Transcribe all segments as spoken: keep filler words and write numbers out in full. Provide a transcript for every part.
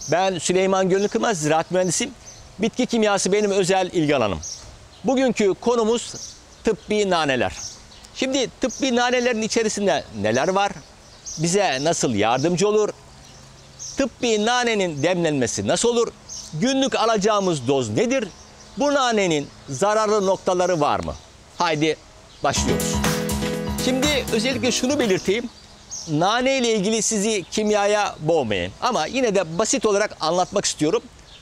Ben Süleyman Gönül Kırmaz, ziraat mühendisiyim. Bitki kimyası benim özel ilgi alanım. Bugünkü konumuz tıbbi naneler. Şimdi tıbbi nanelerin içerisinde neler var? Bize nasıl yardımcı olur? Tıbbi nanenin demlenmesi nasıl olur? Günlük alacağımız doz nedir? Bu nanenin zararlı noktaları var mı? Haydi başlıyoruz. Şimdi özellikle şunu belirteyim. Nane ile ilgili sizi kimyaya boğmayayım. Ama yine de basit olarak anlatmak istiyorum.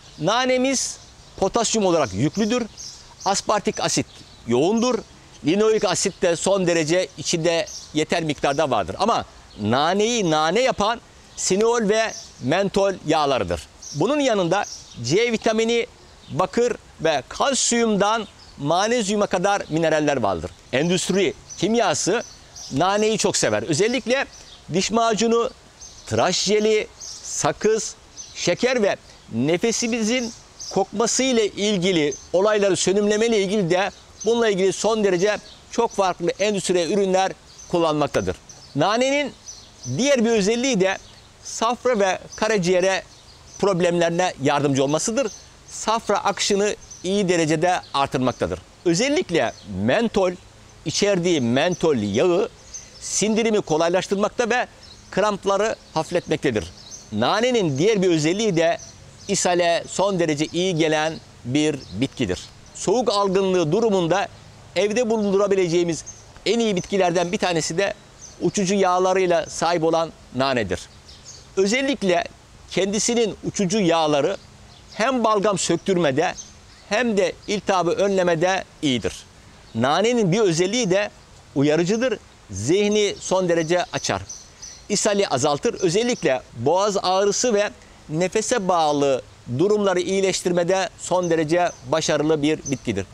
Nanemiz potasyum olarak yüklüdür. Aspartik asit yoğundur. Linoik asit de son derece içinde yeter miktarda vardır. Ama naneyi nane yapan sinol ve mentol yağlarıdır. Bunun yanında C vitamini, bakır ve kalsiyumdan magnezyuma kadar mineraller vardır. Endüstri kimyası naneyi çok sever. Özellikle diş macunu, tıraş jeli, sakız, şeker ve nefesimizin kokması ile ilgili olayları sönümlemeli ilgili de bununla ilgili son derece çok farklı endüstri ürünler kullanmaktadır. Nanenin diğer bir özelliği de safra ve karaciğere problemlerine yardımcı olmasıdır. Safra akışını iyi derecede artırmaktadır. Özellikle mentol, içerdiği mentol yağı sindirimi kolaylaştırmakta ve krampları hafifletmektedir. Nanenin diğer bir özelliği de ishale son derece iyi gelen bir bitkidir. Soğuk algınlığı durumunda evde bulundurabileceğimiz en iyi bitkilerden bir tanesi de uçucu yağlarıyla sahip olan nanedir. Özellikle kendisinin uçucu yağları hem balgam söktürmede hem de iltihabı önlemede iyidir. Nanenin bir özelliği de uyarıcıdır. Zihni son derece açar. İshali azaltır. Özellikle boğaz ağrısı ve nefese bağlı durumları iyileştirmede son derece başarılı bir bitkidir.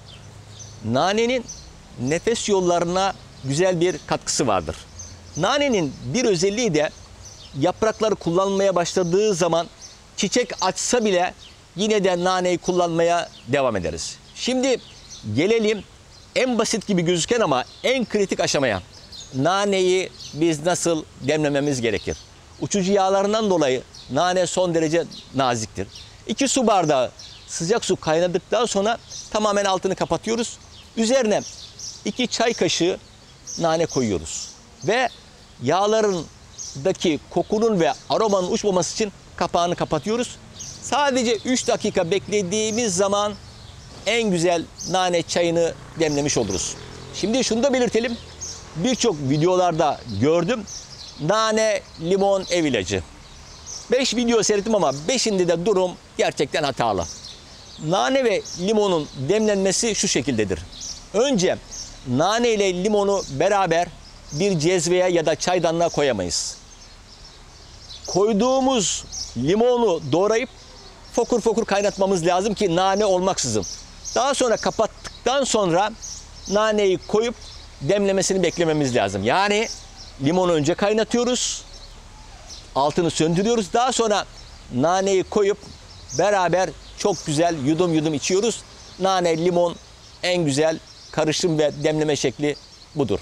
Nanenin nefes yollarına güzel bir katkısı vardır. Nanenin bir özelliği de yaprakları kullanmaya başladığı zaman çiçek açsa bile yine de naneyi kullanmaya devam ederiz. Şimdi gelelim en basit gibi gözüken ama en kritik aşamaya. Naneyi biz nasıl demlememiz gerekir? Uçucu yağlarından dolayı nane son derece naziktir. iki su bardağı sıcak su kaynadıktan sonra tamamen altını kapatıyoruz. Üzerine iki çay kaşığı nane koyuyoruz. Ve yağlarındaki kokunun ve aromanın uçmaması için kapağını kapatıyoruz. Sadece üç dakika beklediğimiz zaman en güzel nane çayını demlemiş oluruz. Şimdi şunu da belirtelim. Birçok videolarda gördüm. Nane, limon ev ilacı. beş video seyrettim ama beşinde de durum gerçekten hatalı. Nane ve limonun demlenmesi şu şekildedir. Önce nane ile limonu beraber bir cezveye ya da çaydanlığa koyamayız. Koyduğumuz limonu doğrayıp fokur fokur kaynatmamız lazım ki nane olmaksızın. Daha sonra kapattıktan sonra naneyi koyup demlemesini beklememiz lazım. Yani limonu önce kaynatıyoruz, altını söndürüyoruz. Daha sonra naneyi koyup beraber çok güzel yudum yudum içiyoruz. Nane, limon en güzel karışım ve demleme şekli budur.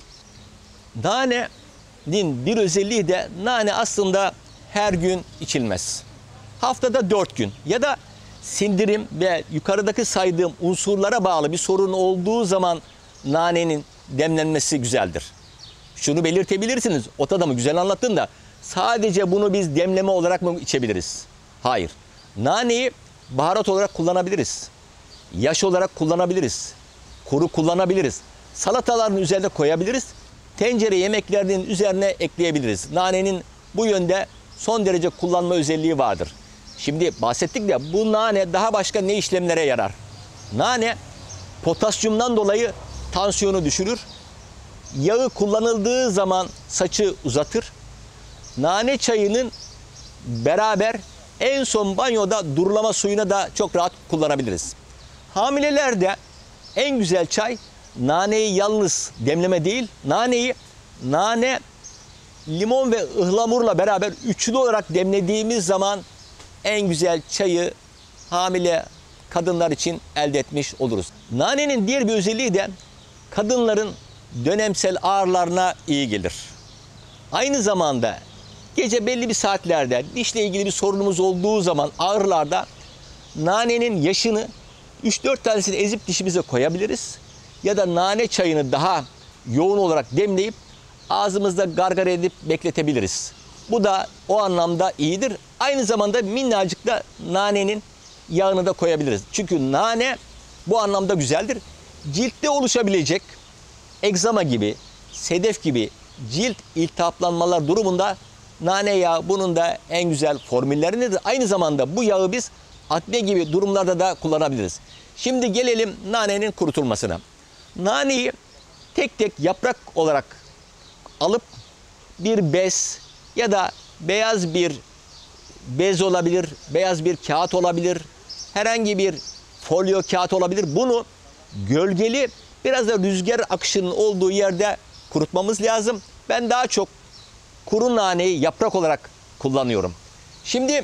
Nanenin bir özelliği de nane aslında her gün içilmez. Haftada dört gün ya da sindirim ve yukarıdaki saydığım unsurlara bağlı bir sorun olduğu zaman nanenin demlenmesi güzeldir. Şunu belirtebilirsiniz. Ot adamı güzel anlattın da sadece bunu biz demleme olarak mı içebiliriz? Hayır. Naneyi baharat olarak kullanabiliriz. Yaş olarak kullanabiliriz. Kuru kullanabiliriz. Salataların üzerine koyabiliriz. Tencere yemeklerinin üzerine ekleyebiliriz. Nanenin bu yönde son derece kullanma özelliği vardır. Şimdi bahsettik de bu nane daha başka ne işlemlere yarar? Nane potasyumdan dolayı tansiyonu düşürür. Yağı kullanıldığı zaman saçı uzatır. Nane çayının beraber en son banyoda durulama suyuna da çok rahat kullanabiliriz. Hamilelerde en güzel çay naneyi yalnız demleme değil, naneyi nane, limon ve ıhlamurla beraber üçlü olarak demlediğimiz zaman en güzel çayı hamile kadınlar için elde etmiş oluruz. Nanenin diğer bir özelliği de kadınların dönemsel ağrılarına iyi gelir. Aynı zamanda Gece belli bir saatlerde dişle ilgili bir sorunumuz olduğu zaman ağrılarda nanenin yaşını üç dört tanesini ezip dişimize koyabiliriz. Ya da nane çayını daha yoğun olarak demleyip ağzımızda gargara edip bekletebiliriz. Bu da o anlamda iyidir. Aynı zamanda minnacık da nanenin yağını da koyabiliriz. Çünkü nane bu anlamda güzeldir. Ciltte oluşabilecek egzama gibi, sedef gibi cilt iltihaplanmalar durumunda nane yağı bunun da en güzel formüllerindedir. Aynı zamanda bu yağı biz akne gibi durumlarda da kullanabiliriz. Şimdi gelelim nanenin kurutulmasına. Naneyi tek tek yaprak olarak alıp bir bez ya da beyaz bir bez olabilir, beyaz bir kağıt olabilir, herhangi bir folyo kağıt olabilir. Bunu gölgeli, biraz da rüzgar akışının olduğu yerde kurutmamız lazım. Ben daha çok kuru naneyi yaprak olarak kullanıyorum. Şimdi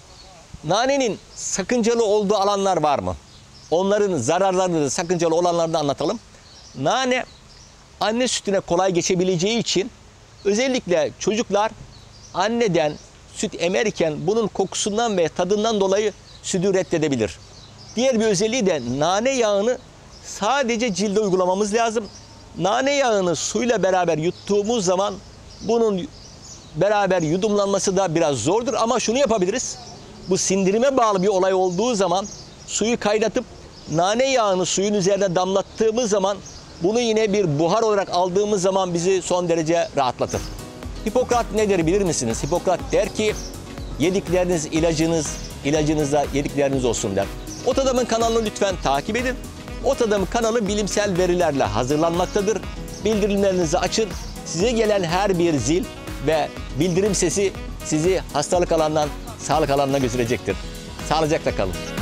nanenin sakıncalı olduğu alanlar var mı? Onların zararlarını da sakıncalı olanlarını da anlatalım. Nane anne sütüne kolay geçebileceği için özellikle çocuklar anneden süt emerken bunun kokusundan ve tadından dolayı sütü reddedebilir. Diğer bir özelliği de nane yağını sadece cilde uygulamamız lazım. Nane yağını suyla beraber yuttuğumuz zaman bunun beraber yudumlanması da biraz zordur ama şunu yapabiliriz. Bu sindirime bağlı bir olay olduğu zaman suyu kaynatıp nane yağını suyun üzerine damlattığımız zaman bunu yine bir buhar olarak aldığımız zaman bizi son derece rahatlatır. Hipokrat ne der bilir misiniz? Hipokrat der ki yedikleriniz ilacınız, ilacınızda yedikleriniz olsun der. Ot Adam'ın kanalını lütfen takip edin. Ot Adam'ın kanalı bilimsel verilerle hazırlanmaktadır. Bildirimlerinizi açın. Size gelen her bir zil ve bildirim sesi sizi hastalık alanından sağlık alanına götürecektir. Sağlıcakla kalın.